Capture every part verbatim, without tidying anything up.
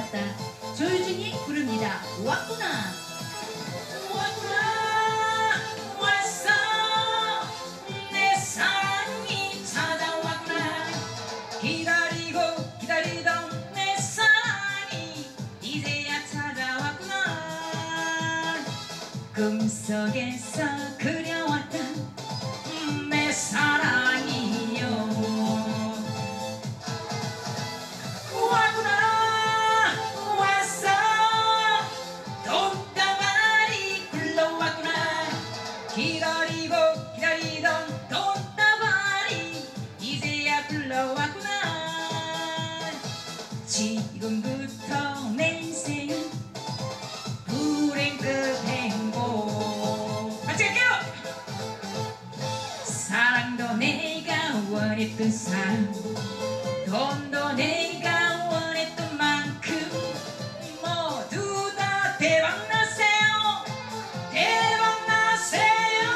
왔다. 조유진이 부릅니다. 왔구나. 왔구나 왔어 내 사랑이 찾아왔구나. 기다리고 기다리던 내 사랑이 이제야 찾아왔구나. 꿈속에서 그려왔던 내 사랑이요. 왔구나 왔어 돈다발이 굴러왔구나. 기다리고 기다리던 돈다발이 이제야 굴러왔구나. 지금부터 내 인생은 불행 끝 행복. 같이 갈게요. 사랑도 내가 원했던 사람, 돈도 내가 원했던 만큼 모두 다 대박나세요. 대박나세요.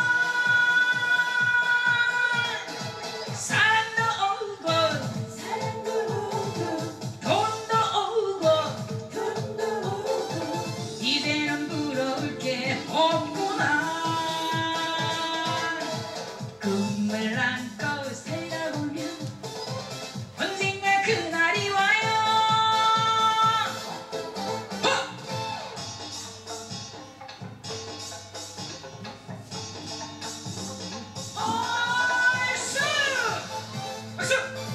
사랑도 오고 사랑도 오고 돈도 오고 돈도 오고 이제는 부러울 게 없구나. 꿈을 안고 살다 보면 언젠가 그날이 와요. 어! 얼쑤! 얼쑤!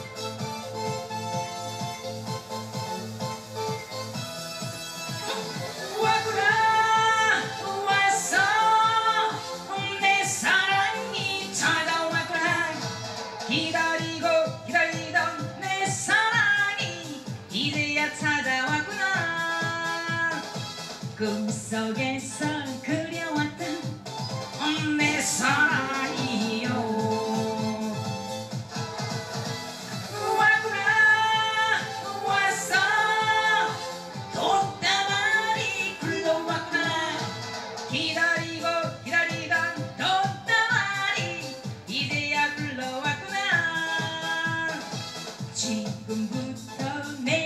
왔구나 왔어 내 사랑이 찾아왔구나. 기다리고 기다리던 내 사랑이 이제야 찾아왔구나. 꿈속에서 그려왔던 내 사랑이요. 왔구나 왔어 돈다발이 굴러왔구나. 기다리고 기다리던 돈다발이 이제야 굴러왔구나. 지금부터 내